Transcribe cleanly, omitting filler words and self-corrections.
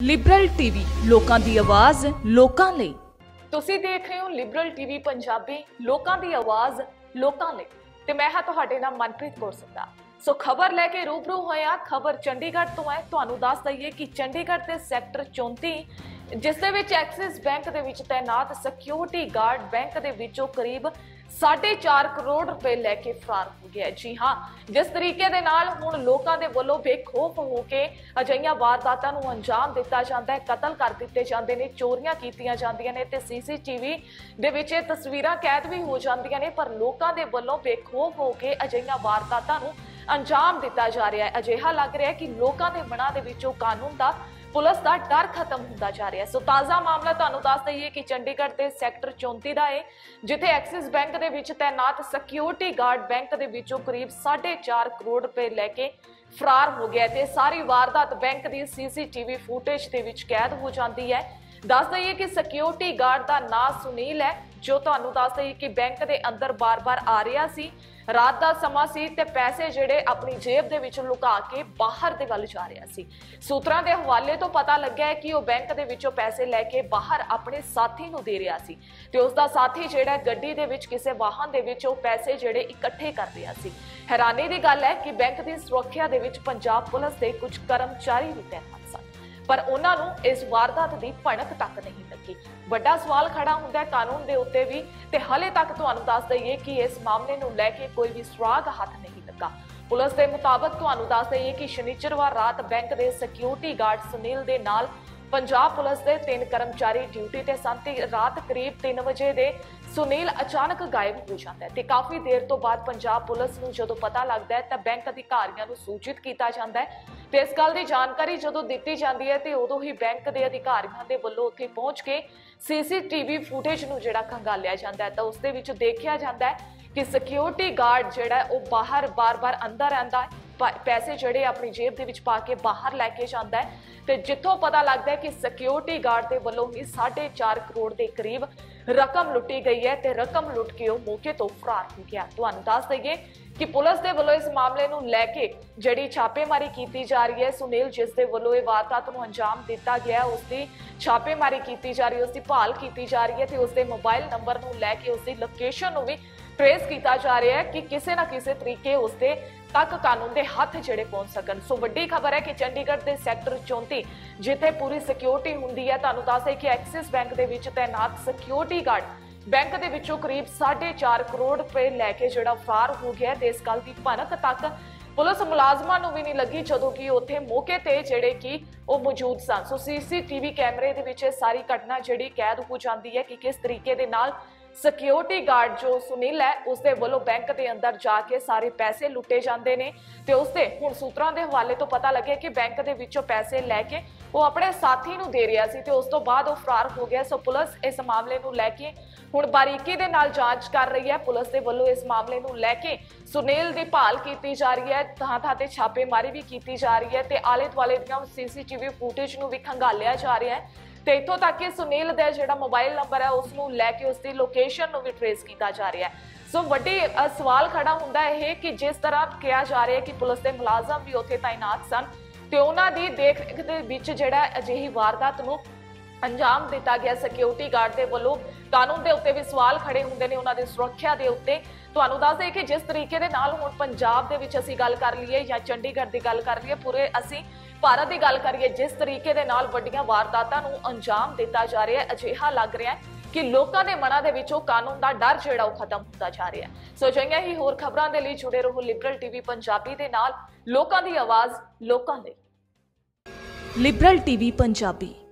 Liberal TV ਲੋਕਾਂ ਦੀ ਆਵਾਜ਼ ਲੋਕਾਂ ਲਈ। ਤੁਸੀਂ ਦੇਖ ਰਹੇ ਹੋ ਲਿਬਰਲ ਟੀਵੀ ਪੰਜਾਬੀ, ਲੋਕਾਂ ਦੀ ਆਵਾਜ਼ ਲੋਕਾਂ ਲਈ ਤੇ ਮੈਂ ਹਾਂ ਤੁਹਾਡੇ ਨਾਲ ਮਨਪ੍ਰੀਤ ਕੌਰ ਸੰਧਾ। ਸੋ ਖਬਰ ਲੈ ਕੇ ਰੂਬਰੂ ਹੋਇਆ। ਖਬਰ ਚੰਡੀਗੜ੍ਹ ਤੋਂ ਹੈ। ਤੁਹਾਨੂੰ ਦੱਸ ਦਈਏ ਕਿ ਚੰਡੀਗੜ੍ਹ ਦੇ ਸੈਕਟਰ 34 ਜਿਸ ਦੇ ਵਿੱਚ ਐਕਸਿਸ ਬੈਂਕ ਦੇ ਵਿੱਚ ਤੈਨਾਤ ਸਿਕਿਉਰਿਟੀ ਗਾਰਡ ਬੈਂਕ ਦੇ ਵਿੱਚੋਂ ਕਰੀਬ 4.5 ਕਰੋੜ रुपए लेके फरार हो गया। जी हाँ, जिस तरीके दे नाल हुण लोकां दे वल्लों बेखौफ हो के अजिहियां वारदातां नूं अंजाम दिता जांदा है, कतल कर दिते जांदे ने, चोरियां कीतियां जांदियां ने ते सीसीटीवी दे विच इह तस्वीरां कैद भी हो जांदियां ने, पर लोकां दे वल्लों बेखौफ हो के अजिहियां वारदातां नूं अंजाम दिता जा रहा है। अजिहा लग रहा है कि लोकां दे मनां दे विचों कानून दा पुलिस का डर खत्म होता जा रहा है। सो ताज़ा मामला तुहानूं दस दईए कि चंडीगढ़ के सैक्टर 34 का है, जिथे एक्सिस बैंक के विच तैनात सिक्योरिटी गार्ड बैंक के विचों करीब 4.5 करोड़ रुपए लैके फरार हो गया ते सारी वारदात बैंक की सीसीटीवी फुटेज के विच कैद हो जाती है। दस दईए कि सिक्योरिटी गार्ड का नाम सुनील है, जो तुहानूं दस दईए कि बैंक के अंदर बार बार आ रहा सी। रात का समा सी ते पैसे जिहड़े अपनी जेब दे विच लुका के बाहर दे वल जा रहा सी। सूत्रां दे हवाले तो पता लग्या है कि वह बैंक दे विचों पैसे लैके बाहर अपने साथी नूं दे रहा सी ते उसदा साथी जिहड़ा गड्डी दे विच किसी वाहन दे विचों पैसे जिहड़े इकट्ठे कर रहा सी। हैरानी दी गल है कि बैंक की सुरक्षा दे विच पंजाब पुलिस के कुछ कर्मचारी भी तैनात सन, पर उन्हां नूं इस वारदात की भनक तक नहीं लगी। बड़ा सवाल खड़ा होंदा है कानून के उत्ते भी ते हले तक तुहानूं दस दईए कि इस मामले नूं लैके कोई भी सुराग हाथ नहीं लगा। पुलिस के मुताबिक तुहानूं दस दईए कि शनिचरवार रात बैंक के सिक्योरिटी गार्ड सुनील दे नाल पंजाब पुलिस के 3 कर्मचारी ड्यूटी ते सन ते रात करीब 3 बजे दे सुनील अचानक गायब हो जाता है ते काफ़ी देर तो बाद पंजाब पुलिस नूं जदों पता लगता है तो बैंक अधिकारियों नूं सूचित किया जाता है ते इस गल की जानकारी जदों दित्ती जाती है तो उदों ही बैंक के अधिकारियों के वल्लों उत्थे पहुंच के सीसीटीवी फुटेज नूं जिहड़ा खंगालिया जाता है तो उस दे विच देखिया जाता है कि सिक्योरिटी गार्ड जिहड़ा है वह बाहर बार बार अंदर रहिंदा है, पैसे जिहड़े अपनी जेब दे विच पा के बाहर लैके जांदा है ते जिथों पता लगता है कि सिक्योरिटी गार्ड के वल्लों ही 4.5 करोड़ के करीब रकम लुटी गई है ते रकम लुट के वो मौके तो फरार हो गया। तुहानूं दस दईए कि पुलिस के वल्लों इस मामले नूं लैके जिहड़ी छापेमारी की जा रही है, सुनील जिस दे वल्लों इह वारदात नूं अंजाम दिता गया है उसकी छापेमारी की जा रही है, उसकी भाल की जा रही है ते उसके मोबाइल नंबर नूं लैके उसकी लोकेशन नूं भी ट्रेस किया जा रहा है कि किसी ना किसी तरीके उसके तक कानून के हाथ जिहड़े पहुंच सकन। सो वड्डी खबर है कि चंडीगढ़ के सैक्टर 34 जिथे पूरी सिक्योरिटी हुंदी है, तुहानूं दस दईए कि एक्सिस बैंक के विच तैनात सिक्योरिटी गार्ड बैंक के विचों करीब 4.5 करोड़ रुपए लैके जिहड़ा फरार हो गया ते इस गल की भनक तक पुलिस मुलाजमां नूं भी नहीं लगी जदों कि उत्थे मौके ते जिहड़े कि वो मौजूद सन। सो सीसीटीवी कैमरे दे विच सारी घटना जिहड़ी कैद हो जाती है कि किस तरीके दे नाल सिक्योरिटी गार्ड जो सुनील है उसके वलों बैंक के अंदर जाके सारे पैसे लुटे जाते हैं ते उसके हुण सूत्रां दे हवाले तो पता लगे कि बैंक के विचों पैसे लैके वो अपने साथी नूं दे रहा सी ते उस तो बाद वो फरार हो गया। सो पुलिस इस मामले नूं लैके हुण बारीकी दे नाल जांच कर रही है। पुलिस के वलों इस मामले नूं लैके सुनील की भाल की जा रही है, थां थां ते छापेमारी भी की जा रही है ते आले दुआले दीआं सीसीटीवी फुटेज नूं भी खंगालिया जा रहा है ते इत्थों तक कि सुनील दा जिहड़ा मोबाइल नंबर है उसनूं लैके उसकी लोकेशन नूं भी ट्रेस किया जा रहा है। सो वड्डी सवाल खड़ा हुंदा है कि जिस तरह कहा जा रहा है कि पुलिस के मुलाजम भी उत्थे तैनात सन ते उन्हां दी देखरेख दे विच जिहड़ा अजिही वारदात नूं अंजाम दिता गया सिक्योरिटी गार्ड के वल्लों कानून के उत्ते भी सवाल खड़े होंदे ने उन्हां दी सुरक्षा के उत्ते। तुहानूं दस दईए कि जिस तरीके दे नाल हुण पंजाब दे विच असीं गल कर लईए या चंडीगढ़ की गल कर लईए, पूरे असीं भारत की गल करिए, जिस तरीके दे नाल वड्डियां वारदातां नूं अंजाम दिता जा रहा है, अजिहा लग रहा है कि लोकां दे मनां दे विचों कानून का डर जिहड़ा वो खत्म होता जा रहा है। सो जिहियां ही होर खबरां दे लई जुड़े रहो लिबरल टीवी पंजाबी दे नाल, लोकां दी आवाज़ लोकां लई। Liberal TV Punjabi